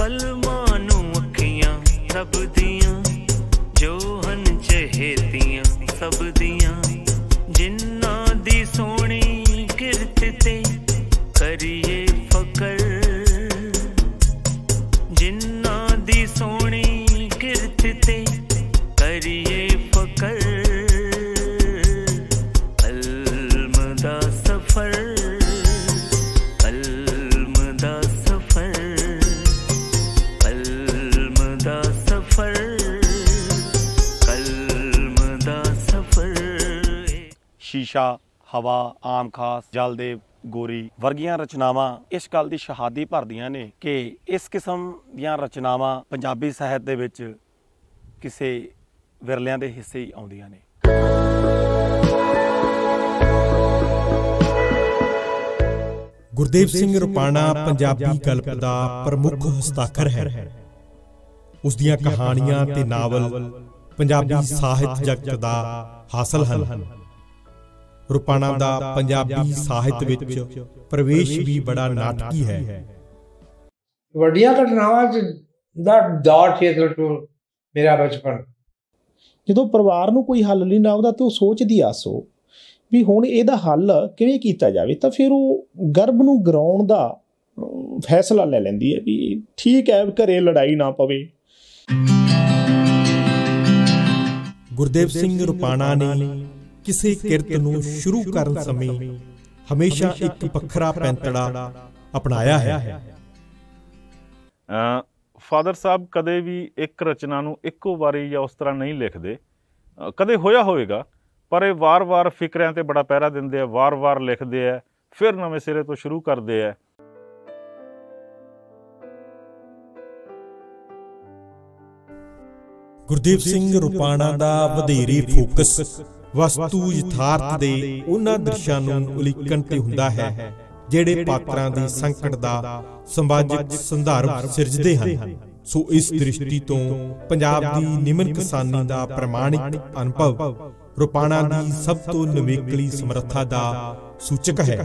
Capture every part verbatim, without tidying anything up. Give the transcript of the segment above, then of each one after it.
कलमां नूं अखियां सब दियां जो हन चहेतियां सब दियां जिन्ना दी सोहनी किरत ते करिए फकर जिन्ना दी सोहनी किरत ते करिए फकर कलम दा सफर कलम दा सफर कलम दा सफर कलम दा सफर। शीशा, हवा, आम खास, जलदेव, गोरी वर्गियां रचनावां इस गल की शहादती भरदियां ने कि इस किस्म दीयां रचनावां पंजाबी ਸਾਹਿਤ ਦੇ ਵਿੱਚ ਕਿਸੇ ਵਿਰਲਿਆਂ ਦੇ ਹਿੱਸੇ ਹੀ ਆਉਂਦੀਆਂ ਨੇ। ਗੁਰਦੇਵ ਸਿੰਘ ਰੁਪਾਣਾ ਪੰਜਾਬੀ ਗਲਪ ਦਾ ਪ੍ਰਮੁੱਖ ਹਸਤਾਖਰ ਹੈ। ਉਸ ਦੀਆਂ ਕਹਾਣੀਆਂ ਤੇ ਨਾਵਲ ਪੰਜਾਬੀ ਸਾਹਿਤ ਜਗਤ ਦਾ ਹਾਸਲ ਹਨ। ਰੁਪਾਣਾ ਦਾ ਪੰਜਾਬੀ ਸਾਹਿਤ ਵਿੱਚ ਪ੍ਰਵੇਸ਼ ਵੀ ਬੜਾ ਨਾਟਕੀ ਹੈ। ਵੱਡੀਆਂ ਘਟਨਾਵਾਂ ਦਾ ਦੌਰ ਸੀ ਮੇਰਾ ਬਚਪਨ। ਜਦੋਂ ਪਰਿਵਾਰ ਨੂੰ ਕੋਈ ਹੱਲ ਨਹੀਂ ਲੱਭਦਾ ਤਾਂ ਉਹ ਸੋਚਦੀ ਆਸੋ ਵੀ ਹੁਣ ਇਹਦਾ ਹੱਲ ਕਿਵੇਂ ਕੀਤਾ ਜਾਵੇ, ਤਾਂ ਫਿਰ ਉਹ ਗਰਭ ਨੂੰ ਗਿਰਾਉਣ ਦਾ ਫੈਸਲਾ ਲੈ ਲੈਂਦੀ ਹੈ ਵੀ ਠੀਕ ਹੈ ਘਰੇ ਲੜਾਈ ਨਾ ਪਵੇ। ਗੁਰਦੇਵ ਸਿੰਘ ਰੁਪਾਣਾ ਨੇ ਕਿਸੇ ਕਿਰਤ ਨੂੰ ਸ਼ੁਰੂ ਕਰਨ ਸਮੇਂ ਹਮੇਸ਼ਾ ਇੱਕ ਵੱਖਰਾ ਪੈਂਤੜਾ ਅਪਣਾਇਆ ਹੈ। ਫਾਦਰ ਸਾਹਿਬ ਕਦੇ ਵੀ ਇੱਕ ਰਚਨਾ ਨੂੰ ਇੱਕੋ ਵਾਰੀ ਜਾਂ ਉਸ ਤਰ੍ਹਾਂ ਨਹੀਂ ਲਿਖਦੇ, ਕਦੇ ਹੋਇਆ ਹੋਵੇਗਾ, ਪਰ ਇਹ ਵਾਰ-ਵਾਰ ਫਿਕਰਿਆਂ ਤੇ ਬੜਾ ਪਹਿਰਾ ਦਿੰਦੇ ਆ, ਵਾਰ-ਵਾਰ ਲਿਖਦੇ ਆ, ਫਿਰ ਨਵੇਂ ਸਿਰੇ ਤੋਂ ਸ਼ੁਰੂ ਕਰਦੇ ਆ। ਗੁਰਦੇਵ ਸਿੰਘ ਰੁਪਾਣਾ ਦਾ ਵਧੇਰੇ ਫੋਕਸ ਵਸਤੂ ਯਥਾਰਥ ਦੇ ਉਹਨਾਂ ਦ੍ਰਿਸ਼ਾਂ ਨੂੰ ਉਲੀਕਣ ਤੇ ਹੁੰਦਾ ਹੈ ਜਿਹੜੇ ਪਾਤਰਾਂ ਦੇ ਸੰਕਟ ਦਾ ਸਮਾਜਿਕ ਸੰਦਰਭ ਸਿਰਜਦੇ ਹਨ। ਸੋ ਇਸ ਦ੍ਰਿਸ਼ਟੀ ਤੋਂ ਪੰਜਾਬ ਦੀ ਨਿਮਨ ਕਿਸਾਨੀ ਦਾ ਪ੍ਰਮਾਣਿਕ ਅਨੁਭਵ ਰੁਪਾਣਾ ਦੀ ਸਭ ਤੋਂ ਨਵੇਕਲੀ ਸਮਰੱਥਾ ਦਾ ਸੂਚਕ ਹੈ।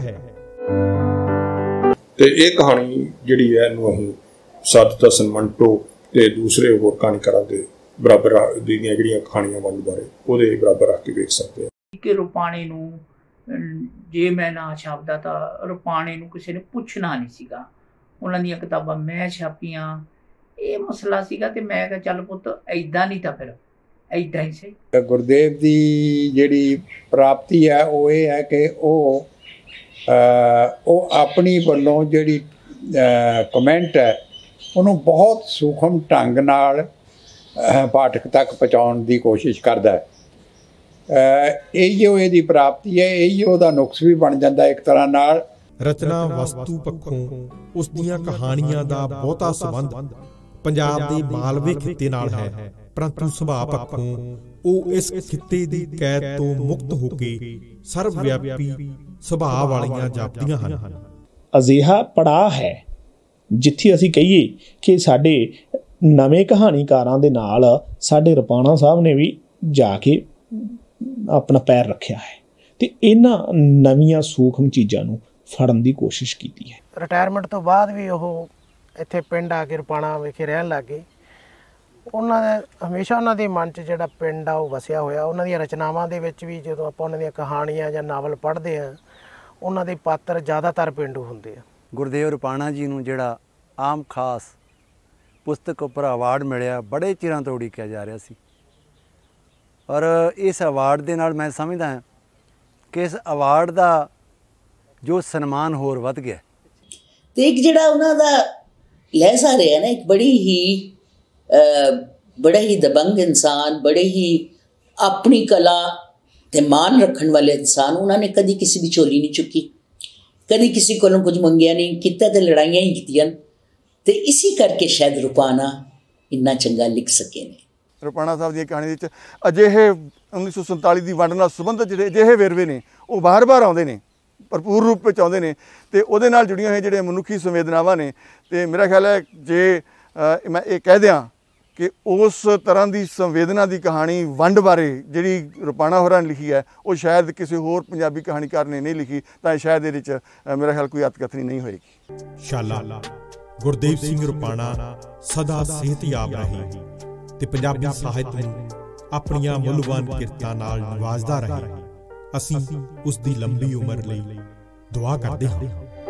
ਤੇ ਇਹ ਕਹਾਣੀ ਜਿਹੜੀ ਹੈ ਇਹਨੂੰ ਅਸੀਂ ਸੱਤ ਦਸਨ ਮੰਟੋ ਤੇ ਦੂਸਰੇ ਹੋਰ ਕਹਾਣੀਕਾਰਾਂ ਦੇ ਬਰਾਬਰ ਦੀਆਂ ਜਿਹੜੀਆਂ ਕਹਾਣੀਆਂ ਵੰਡ ਬਾਰੇ ਉਹਦੇ ਬਰਾਬਰ ਰੱਖ ਕੇ ਵੇਖ ਸਕਦੇ ਹਾਂ ਕਿ ਰੁਪਾਣੇ ਨੂੰ ਜੇ ਮੈਂ ਨਾ ਛਾਪਦਾ ਤਾਂ ਰੁਪਾਣੇ ਨੂੰ ਕਿਸੇ ਨੇ ਪੁੱਛਣਾ ਨਹੀਂ ਸੀਗਾ। ਉਹਨਾਂ ਦੀਆਂ ਕਿਤਾਬਾਂ ਮੈਂ ਛਾਪੀਆਂ, ਇਹ ਮਸਲਾ ਸੀਗਾ ਤੇ ਮੈਂ ਕਿਹਾ ਚੱਲ ਪੁੱਤ ਐਦਾਂ ਨਹੀਂ ਤਾਂ ਫਿਰ ਐਦਾਂ ਹੀ ਸਹੀ। ਗੁਰਦੇਵ ਦੀ ਜਿਹੜੀ ਪ੍ਰਾਪਤੀ ਹੈ ਉਹ ਇਹ ਹੈ ਕਿ ਉਹ ਉਹ ਆਪਣੀ ਵੱਲੋਂ ਜਿਹੜੀ ਕਮੈਂਟ ਹੈ ਉਹਨੂੰ ਬਹੁਤ ਸੂਖਮ ਢੰਗ ਨਾਲ ਪਾਠਕ ਤੱਕ ਪਹੁੰਚਾਉਣ ਦੀ ਕੋਸ਼ਿਸ਼ ਕਰਦਾ ਹੈ। ਇਹੋ ਇਹਦੀ ਪ੍ਰਾਪਤੀ ਹੈ, ਇਹੋ ਉਹਦਾ ਨੁਕਸ ਵੀ ਬਣ ਜਾਂਦਾ ਇੱਕ ਤਰ੍ਹਾਂ ਨਾਲ। ਰਚਨਾ ਵਸਤੂ ਪੱਖੋਂ ਉਸ ਦੀਆਂ ਕਹਾਣੀਆਂ ਦਾ ਬਹੁਤਾ ਸੰਬੰਧ ਪੰਜਾਬ ਦੇ ਮਾਲਵੇ ਖਿੱਤੇ ਨਾਲ ਹੈ, ਪਰੰਤੂ ਸੁਭਾਅ ਪੱਖੋਂ ਉਹ ਇਸ ਖਿੱਤੇ ਦੀ ਕੈਦ ਤੋਂ ਮੁਕਤ ਹੋ ਕੇ ਸਰਵ ਵਿਆਪੀ ਸੁਭਾਅ ਵਾਲੀਆਂ ਜਾਪਦੀਆਂ ਹਨ। ਅਜਿਹਾ ਪੜਾਅ ਹੈ ਜਿੱਥੇ ਅਸੀਂ ਕਹੀਏ ਕਿ ਸਾਡੇ ਨਵੇਂ ਕਹਾਣੀਕਾਰਾਂ ਦੇ ਨਾਲ ਸਾਡੇ ਰੁਪਾਣਾ ਸਾਹਿਬ ਨੇ ਵੀ ਜਾ ਕੇ ਆਪਣਾ ਪੈਰ ਰੱਖਿਆ ਹੈ ਤੇ ਇਹਨਾਂ ਨਵੀਆਂ ਸੂਖਮ ਚੀਜ਼ਾਂ ਨੂੰ ਫੜਨ ਦੀ ਕੋਸ਼ਿਸ਼ ਕੀਤੀ ਹੈ। ਰਿਟਾਇਰਮੈਂਟ ਤੋਂ ਬਾਅਦ ਵੀ ਉਹ ਇੱਥੇ ਪਿੰਡ ਆ ਕੇ ਰੁਪਾਣਾ ਵਿਖੇ ਰਹਿਣ ਲੱਗ ਗਏ। ਉਹਨਾਂ ਦੇ ਹਮੇਸ਼ਾ ਉਹਨਾਂ ਦੇ ਮਨ 'ਚ ਜਿਹੜਾ ਪਿੰਡ ਆ ਉਹ ਵਸਿਆ ਹੋਇਆ। ਉਹਨਾਂ ਦੀਆਂ ਰਚਨਾਵਾਂ ਦੇ ਵਿੱਚ ਵੀ ਜਦੋਂ ਆਪਾਂ ਉਹਨਾਂ ਦੀਆਂ ਕਹਾਣੀਆਂ ਜਾਂ ਨਾਵਲ ਪੜ੍ਹਦੇ ਹਾਂ ਉਹਨਾਂ ਦੇ ਪਾਤਰ ਜ਼ਿਆਦਾਤਰ ਪੇਂਡੂ ਹੁੰਦੇ ਆ। ਗੁਰਦੇਵ ਰੁਪਾਣਾ ਜੀ ਨੂੰ ਜਿਹੜਾ ਆਮ ਖਾਸ ਪੁਸਤਕ ਉੱਪਰ ਅਵਾਰਡ ਮਿਲਿਆ, ਬੜੇ ਚਿਰਾਂ ਤੋਂ ਉਡੀਕਿਆ ਜਾ ਰਿਹਾ ਸੀ, ਔਰ ਇਸ ਅਵਾਰਡ ਦੇ ਨਾਲ ਮੈਂ ਸਮਝਦਾ ਹਾਂ ਕਿ ਇਸ ਅਵਾਰਡ ਦਾ ਜੋ ਸਨਮਾਨ ਹੋਰ ਵੱਧ ਗਿਆ। ਤੇ ਇੱਕ ਜਿਹੜਾ ਉਹਨਾਂ ਦਾ ਲਹਿਜ਼ਾ ਰਿਹਾ ਨਾ, ਇੱਕ ਬੜੀ ਹੀ ਬੜਾ ਹੀ ਦਬੰਗ ਇਨਸਾਨ, ਬੜੇ ਹੀ ਆਪਣੀ ਕਲਾ ਤੇ ਮਾਨ ਰੱਖਣ ਵਾਲੇ ਇਨਸਾਨ। ਉਹਨਾਂ ਨੇ ਕਦੀ ਕਿਸੇ ਦੀ ਝੋਲੀ ਨਹੀਂ ਚੁੱਕੀ, ਕਦੀ ਕਿਸੇ ਕੋਲੋਂ ਕੁਝ ਮੰਗਿਆ ਨਹੀਂ ਕੀਤਾ ਤੇ ਲੜਾਈਆਂ ਹੀ ਕੀਤੀਆਂ। ਤੇ ਇਸੇ ਕਰਕੇ ਸ਼ਾਇਦ ਰੁਪਾਣਾ ਇੰਨਾ ਚੰਗਾ ਲਿਖ ਸਕੇ ਨੇ। ਰੁਪਾਣਾ ਸਾਹਿਬ ਦੀ ਕਹਾਣੀ ਵਿੱਚ ਅਜਿਹੇ ਉੱਨੀ ਸੌ ਸੰਤਾਲੀ ਦੀ ਵੰਡ ਨਾਲ ਸੰਬੰਧਿਤ ਜਿਹੜੇ ਅਜਿਹੇ ਵੇਰਵੇ ਨੇ ਉਹ ਬਾਰ-ਬਾਰ ਆਉਂਦੇ ਨੇ, ਭਰਪੂਰ ਰੂਪ ਵਿੱਚ ਆਉਂਦੇ ਨੇ ਤੇ ਉਹਦੇ ਨਾਲ ਜੁੜੀਆਂ ਹੋਈਆਂ ਜਿਹੜੇ ਮਨੁੱਖੀ ਸੰਵੇਦਨਾਵਾਂ ਨੇ। ਤੇ ਮੇਰਾ ਖਿਆਲ ਹੈ ਜੇ ਮੈਂ ਇਹ ਕਹਿ ਦਿਆਂ ਕਿ ਉਸ ਤਰ੍ਹਾਂ ਦੀ ਸੰਵੇਦਨਾ ਦੀ ਕਹਾਣੀ ਵੰਡ ਬਾਰੇ ਜਿਹੜੀ ਰੁਪਾਣਾ ਹੋਰਾਂ ਨੇ ਲਿਖੀ ਹੈ ਉਹ ਸ਼ਾਇਦ ਕਿਸੇ ਹੋਰ ਪੰਜਾਬੀ ਕਹਾਣੀਕਾਰ ਨੇ ਨਹੀਂ ਲਿਖੀ, ਤਾਂ ਸ਼ਾਇਦ ਇਹਦੇ 'ਚ ਮੇਰਾ ਖਿਆਲ ਕੋਈ ਅਤਕਥਨੀ ਨਹੀਂ ਹੋਏਗੀ। ਸ਼ਾਲਾ ਗੁਰਦੇਵ ਸਿੰਘ ਰੁਪਾਣਾ ਸਦਾ ਸਿਹਤਯਾਬ ਰਹੇ ਤੇ ਪੰਜਾਬੀ ਸਾਹਿਤ ਨੂੰ ਆਪਣੀਆਂ ਮੁੱਲਵਾਨ ਕਿਰਤਾਂ ਨਾਲ ਨਿਵਾਜਦਾ ਰਹੇ। ਅਸੀਂ ਉਸ ਦੀ ਲੰਬੀ ਉਮਰ ਲਈ ਦੁਆ ਕਰਦੇ ਹਾਂ।